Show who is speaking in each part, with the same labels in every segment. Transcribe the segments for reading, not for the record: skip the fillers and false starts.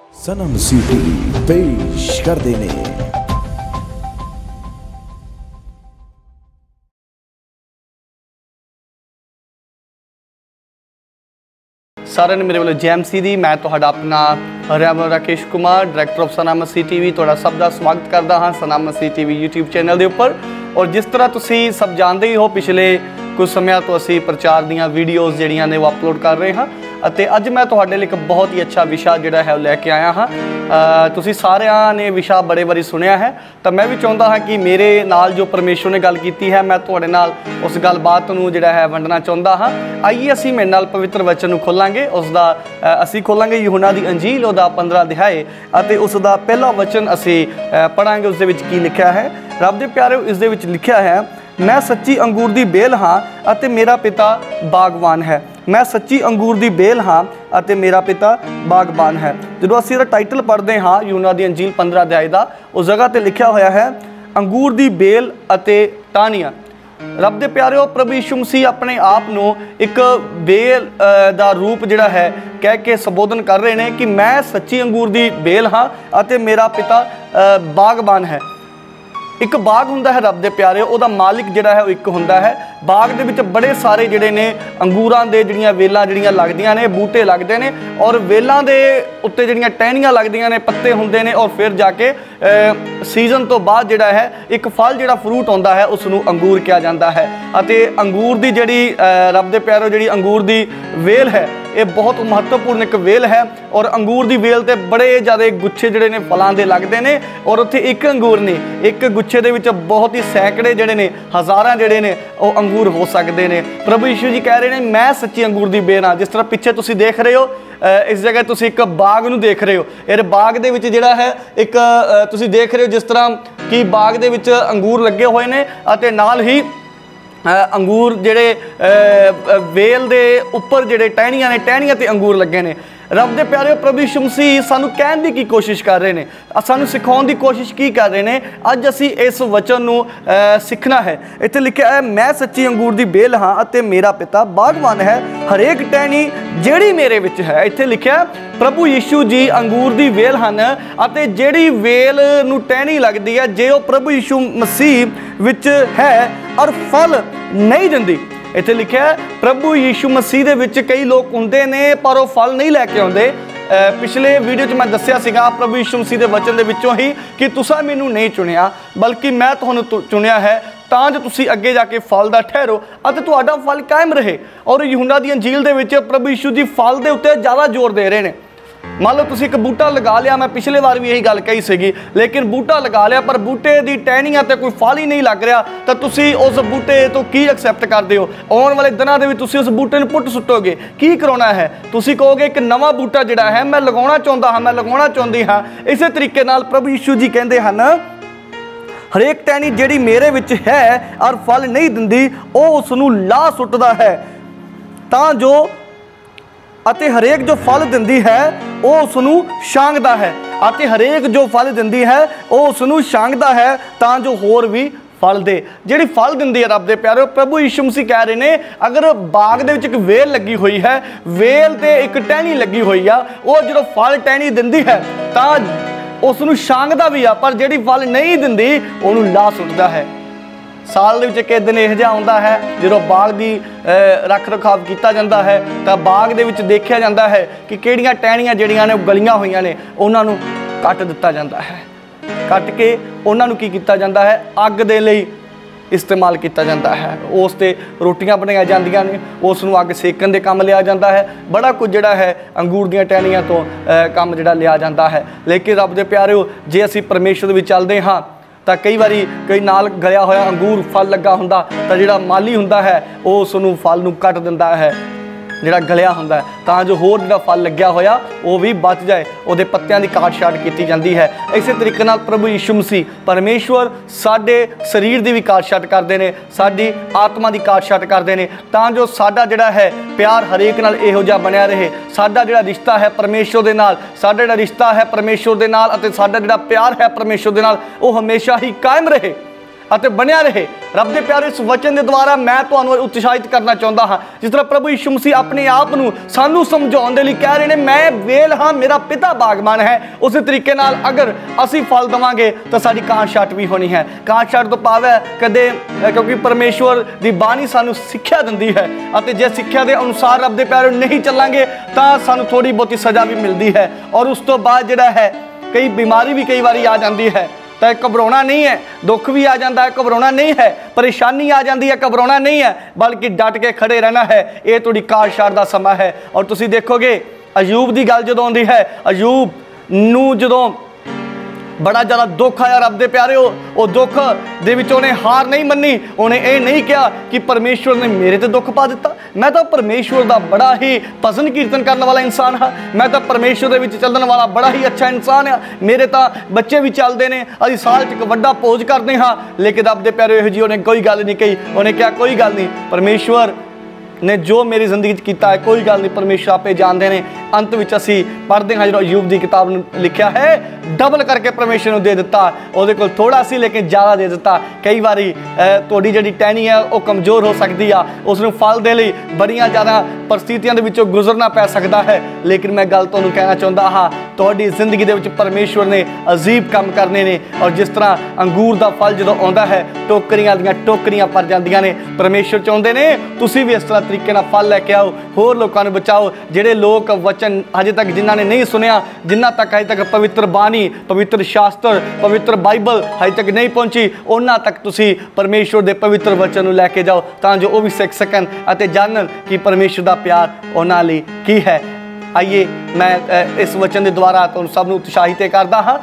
Speaker 1: सनम city पेश कर देने।
Speaker 2: सारे ने मेरे वालों JMC दी मैं तो अपना Rakesh Kumar director of Sanam city थोड़ा सब का स्वागत करता हाँ सनम सिटी यूट्यूब चैनल के उपर। और जिस तरह तुसी सब जानते ही हो पिछले कुछ समय तो असी प्रचार दी वीडियोज़ जड़ियाँ ने वो अपलोड कर रहे हाँ। अज मैं तुहाडे लई एक बहुत ही अच्छा विषा जिहड़ा है लैके आया हाँ। तुसी सारिਆਂ ने विषा बड़े बारी सुनिया है तो मैं भी चाहता हाँ कि मेरे नाल जो परमेश्वर ने गल की है मैं तुहाडे नाल उस गलबात नूं जिहड़ा है वंडना चाहता हाँ। आइए असी मेरे नाल पवित्र वचन नूं खोलांगे उसका असी खोलांगे यूहन्ना दी अंजील उहदा 15 अध्याय अते उसका पहला वचन असी पढ़ांगे। उस दे विच की लिखिया है रब दे प्यारे इस दे विच लिखिया है मैं सच्ची अंगूर दी बेल हाँ अते मेरा पिता बागवान है। मैं सच्ची अंगूर दी बेल हाँ अते मेरा पिता बागबान है। जो असीं इहदा टाइटल पढ़ते हाँ यूहन्ना दी अंजील 15 अध्याय का उस जगह पर लिखा होया है अंगूर दी बेल अते टाहनियां। रब दे प्यारेओ प्रभु यीशु मसीह अपने आप नूं एक बेल दा रूप जिहड़ा है कह के संबोधन कर रहे हैं कि मैं सच्ची अंगूर दी बेल हाँ अते मेरा पिता बागबान है। एक बाग हुंदा है रब दे प्यारे उहदा मालिक जिहड़ा है एक हुंदा है। बाग दे विच बड़े सारे जिहड़े ने अंगूरां दे जिहड़ियां वेलां जिहड़ियां लगदियां ने बूटे लगदे ने और वेलां दे उत्ते जिहड़ियां टहनियां लगदियां ने पत्ते हुंदे ने और फिर जाके सीजन तो बाद जिहड़ा है एक फल जिहड़ा फ्रूट आउंदा है उसनूं अंगूर कहा जाता है। अते अंगूर दी जिहड़ी रब दे प्यारे जिहड़ी अंगूर दी वेल है ये बहुत महत्वपूर्ण एक वेल है और अंगूर दी वेल ते बड़े ज़्यादा गुच्छे जिहड़े ने फलां दे लगदे ने और उत्थे एक अंगूर नहीं एक गुच्छे दे विच बहुत ही सैकड़े जिहड़े ने हज़ारां जिहड़े ने वो अंगूर हो सकते हैं। प्रभु यीशु जी कह रहे हैं मैं सच्ची अंगूर दी बेल हाँ। जिस तरह पिछे तुसीं देख रहे हो इस जगह तुसीं एक बाग नूं देख रहे हो इस बाग दे विच जिहड़ा है एक तुसीं देख रहे हो जिस तरह कि बाग दे विच अंगूर लगे हुए ने अते नाल ही अंगूर जिहड़े वेल दे उपर जिहड़े टहनियां ने टहनियां ते अंगूर लगे ने। रब दे प्यारे प्रभु यीशु मसीह सानू कहण दी की कोशिश कर रहे हैं सानू सिखाउण दी कोशिश की कर रहे हैं। अज असी इस वचन नूं सीखना है। इत्थे लिखिया है मैं सच्ची अंगूर दी बेल हाँ अते मेरा पिता बागवान है हरेक टहनी जिहड़ी मेरे विच है। इत्थे लिखिया प्रभु यीशु जी अंगूर दी वेल हन अते जिहड़ी वेल नूं टहनी लगदी है जे वो प्रभु यीशु मसीह विच है और फल नहीं दिंदी। इत्थे लिखिया है प्रभु यीशु मसीह दे विच कई लोग हुंदे ने पर वो फल नहीं लैके आउंदे। पिछले वीडियो च मैं दस्सिया सीगा प्रभु यीशु मसीह दे वचन दे विचों ही कि तुसां मैनू नहीं चुनिया बल्कि मैं तुहानू चुनिया है तां जो तुसीं अगे जाके फल दा ठहरो अते तुहाडा फल कायम रहे। और यूहन्ना दी अंजील दे विच प्रभु यीशु जी फल दे उत्ते ज़्यादा जोर दे रहे हैं। मान लो तुसीं एक बूटा लगा लिया मैं पिछले बार भी यही गल कही सीगी लेकिन बूटा लगा लिया पर बूटे की टहनियां ते कोई फल ही नहीं लग रहा तो तुसीं उस बूटे तो की एक्सैप्ट करते हो। आने वाले दिनों में तुसीं उस बूटे पुट सुट्टोगे की कराना है तुसीं कहोगे एक नवा बूटा जिहड़ा है मैं लगाउणा चाहुंदा हाँ मैं लगाउणा चाहुंदी हाँ। इस तरीके नाल प्रभु यीशु जी कहंदे हन हरेक टहनी जिहड़ी मेरे विच है और फल नहीं दिंदी वो उसनूं ला सुट्टदा है तां जो अते हरेक जो फल दिंदी है वो उसनूं छांगदा है अते हरेक जो फल दिंदी है वो उसनूं छांगदा है तां जो होर भी फल दे। जिहड़ी फल दिंदी है रब दे प्यारे प्रभु यीशु मसीह कह रहे ने अगर बाग दे विच एक वेल लगी हुई है वेल ते एक टहनी लगी हुई आ वो जो फल टहनी दिंदी है तां उसनूं छांगदा भी आ पर जिहड़ी फल नहीं दिंदी उहनूं ला सुट्टदा है। साल के किस दिन यह जिहा आउंदा है जो बाग की रख रखाव किया जाता है तो बाग दे विच देखा जाता है कि किहड़ियां टहनियां जिहड़ियां ने गलियां होईयां ने उन्हां नूं कट दिता जाता है। कट के उन्हां नूं की किया जाता है अग दे लई इस्तेमाल किया जाता है उस ते रोटियां बनाई जांदियां ने उसनूं अग सेकण दे काम लिया जाता है। बड़ा कुछ जिहड़ा है अंगूर दीयां टहनियां तो काम जिहड़ा लिया जाता है। लेकिन रब दे प्यारेओ जे असीं परमेश्वर दे विच चलदे हाँ तो कई बारी कई नाल गलिया होया अंगूर फल लगा हुंदा तो जिहड़ा माली हुंदा है वो उसनूं फल नूं कट दिंदा है जिहड़ा गलिया हुंदा है तां जो होर जिहड़ा फल लग्या होया वो भी बच जाए उहदे पत्तियां दी काट छाट की जाती है। इस तरीके नाल प्रभु यीशु मसीह परमेश्वर साडे शरीर की भी काट छाट करते हैं साडी आत्मा की काट छाट करते हैं तां जो साडा जिहड़ा है प्यार हरेक नाल इहो जिहा बनिया रहे। साडा जिहड़ा रिश्ता है परमेश्वर दे नाल साडा जिहड़ा रिश्ता है परमेश्वर दे नाल अते साडा जिहड़ा प्यार है परमेश्वर दे नाल वो हमेशा ही कायम रहे। ਅਤੇ ਬਣਿਆ ਰਹੇ। ਰੱਬ ਦੇ ਪਿਆਰੇ, ਇਸ ਵਚਨ ਦੇ ਦੁਆਰਾ ਮੈਂ ਤੁਹਾਨੂੰ ਉਤਸ਼ਾਹਿਤ ਕਰਨਾ ਚਾਹੁੰਦਾ ਹਾਂ। ਜਿਸ ਤਰ੍ਹਾਂ ਪ੍ਰਭੂ ਯਿਸੂ ਮਸੀਹ ਆਪਣੇ ਆਪ ਨੂੰ ਸਾਨੂੰ ਸਮਝਾਉਣ ਦੇ ਲਈ ਕਹਿ ਰਹੇ ਨੇ, ਮੈਂ ਵੇਲ ਹਾਂ, ਮੇਰਾ ਪਿਤਾ ਬਾਗਬਾਨ ਹੈ। ਉਸੇ ਤਰੀਕੇ ਨਾਲ ਅਗਰ ਅਸੀਂ ਫਲ ਦੇਵਾਂਗੇ ਤਾਂ ਸਾਡੀ ਕਾਂਟ ਛਾਟ ਵੀ ਹੋਣੀ ਹੈ। ਕਾਂਟ ਛਾਟ ਤੋਂ ਭਾਵ ਹੈ ਕਦੇ, ਕਿਉਂਕਿ ਪਰਮੇਸ਼ਵਰ ਦੀ ਬਾਣੀ ਸਾਨੂੰ ਸਿੱਖਿਆ ਦਿੰਦੀ ਹੈ ਅਤੇ ਜੇ ਸਿੱਖਿਆ ਦੇ ਅਨੁਸਾਰ ਰੱਬ ਦੇ ਪਿਆਰੇ ਨਹੀਂ ਚੱਲਾਂਗੇ ਤਾਂ ਸਾਨੂੰ ਥੋੜੀ ਬਹੁਤੀ ਸਜ਼ਾ ਵੀ ਮਿਲਦੀ ਹੈ। ਔਰ ਉਸ ਤੋਂ ਬਾਅਦ ਜਿਹੜਾ ਹੈ ਕਈ ਬਿਮਾਰੀ ਵੀ ਕਈ ਵਾਰੀ ਆ ਜਾਂਦੀ ਹੈ ਤਾਂ ਘਬਰਾਉਣਾ ਨਹੀਂ ਹੈ। ਦੁੱਖ ਵੀ ਆ ਜਾਂਦਾ ਹੈ, ਘਬਰਾਉਣਾ ਨਹੀਂ ਹੈ। ਪਰੇਸ਼ਾਨੀ ਆ ਜਾਂਦੀ ਹੈ, ਘਬਰਾਉਣਾ ਨਹੀਂ ਹੈ, ਬਲਕਿ ਡਟ ਕੇ ਖੜੇ ਰਹਿਣਾ ਹੈ। ਇਹ ਤੁਹਾਡੀ ਕਾਟ ਛਾਟ ਦਾ ਸਮਾਂ ਹੈ। ਔਰ ਤੁਸੀਂ ਦੇਖੋਗੇ ਅਯੂਬ ਦੀ ਗੱਲ ਜਦੋਂ ਆਉਂਦੀ ਹੈ, ਅਯੂਬ ਨੂੰ ਜਦੋਂ बड़ा ज़्यादा दुख आया रब दे प्यारे, वो दुख दे विच उहने हार नहीं मन्नी। उन्हें ये नहीं कहा कि परमेश्वर ने मेरे ते दुख पा दिता, मैं तो परमेश्वर का बड़ा ही भजन कीर्तन करने वाला इंसान हाँ, मैं तो परमेश्वर दे विच चलने वाला बड़ा ही अच्छा इंसान हाँ, मेरे तो बच्चे भी चलते हैं, अभी साल च वड्डा भोज करते हाँ। लेकिन रब दे प्यारे इहो जी उन्हें कोई गल नहीं कही। उन्हें कहा कोई गल नहीं, परमेश्वर ने जो मेरी जिंदगी किया है कोई गल नहीं, परमेश्वर आपे जानते हैं। अंत में असी पढ़ते हैं जो अयूब की किताब लिखा है, डबल करके परमेश्वर ने दे दिता। वो कोल थोड़ा सी लेकिन ज़्यादा दे दिता। कई बारी थोड़ी जी टहनी है वो कमज़ोर हो सकती है, उसनूं फल दे लई बड़िया ज़्यादा परिस्थितियों के विचों गुजरना पै सकता है। लेकिन मैं गल तुहानूं कहना चाहुंदा हाँ, तुहाडी जिंदगी दे विच परमेश्वर ने अजीब काम करने ने। और जिस तरह अंगूर का फल जो आता है टोकरियां दियां टोकरियां भर जांदियां ने, परमेश्वर चाहुंदे ने तुसीं भी इस तरह तरीके नाल फल लैके आओ, होर लोकां नूं बचाओ। जिहड़े लोग वचन अजे तक जिन्हां ने नहीं सुनिया, जिन्हां तक अजे तक पवित्र बाणी, पवित्र शास्त्र, पवित्र बाइबल अजे तक नहीं पहुंची, उन्हां तक तुसीं परमेश्वर दे पवित्र वचन नूं लैके जाओ तां जो वो भी सीख सकन अते जानन कि परमेश्वर दा प्यार उन्हां लई की है। आइए मैं इस वचन के द्वारा तुम सब नूं उत्साहित करदा हाँ,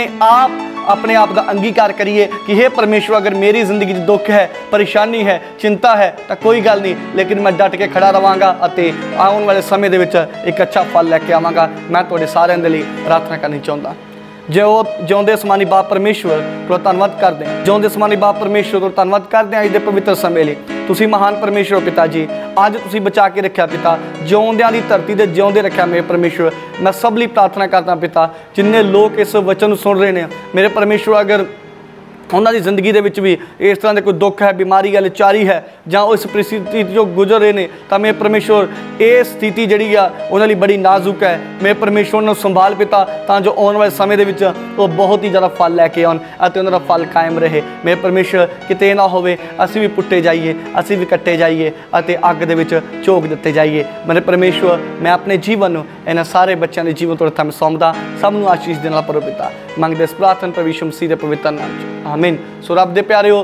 Speaker 2: अपने आप का अंगीकार करिए कि हे परमेश्वर अगर मेरी जिंदगी में दुख है, परेशानी है, चिंता है तो कोई गल नहीं, लेकिन मैं डट के खड़ा रहांगा अते आने वाले समय दे विच एक अच्छा फल लैके आवांगा। मैं तुहाडे सारिआं दे लई प्रार्थना करनी चाहुंदा। जो जिउंदे आसमानी बाप परमेश्वर को धन्नवाद करते हैं, जिउंदे आसमानी बाप परमेश्वर को धन्नवाद करते हैं अज दे पवित्र समय लई। तुसीं महान परमेश्वर पिता जी, अज तुसीं बचा के रखा पिता, जिउंदियां दी धरती दे जिउंदे रखा मेरे परमेश्वर। मैं सब लई प्रार्थना करता पिता, जिन्ने लोग इस वचन सुन रहे हैं मेरे परमेश्वर, अगर उन्होंने जिंदगी के भी इस तरह के कोई दुख है, बीमारी है, लाचारी है, जां इस परिस्थिति जो गुजर रहे हैं, तो मेरे परमेश्वर ये स्थिति जी आ उन्होंने बड़ी नाजुक है। मेरे परमेश्वर ने संभाल पिता तो जो आने वाले समय के वो बहुत ही ज़्यादा फल लैके आन और उन्होंने फल कायम रहे। मेरे परमेश्वर किते ना होवे असी भी पुट्टे जाइए, असी भी कट्टे जाइए और अग दे झोंक दिते जाइए। मेरे परमेश्वर मैं अपने जीवन इन्होंने सारे बच्चों के जीवन तो हमें सौंपदा, सबनों आशीष देने वाला पिता मंगते इस प्रार्थना प्रभु यीशु मसीह के पवित्र नाम च आमीन। सो रब दे प्यारिओ,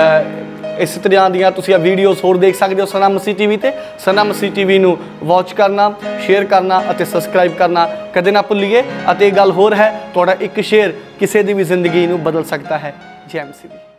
Speaker 2: इस तरह दियाँ तुसीं वीडियोज़ होर देख सकते हो सना मसीह टीवी ते। सना मसीह टीवी नूं वॉच करना, शेयर करना और सबसक्राइब करना कदे ना भुल्लीए। और एक गल होर है, तुहाडा एक शेयर किसी की भी जिंदगी नूं बदल सकता है। जय मसीह दी।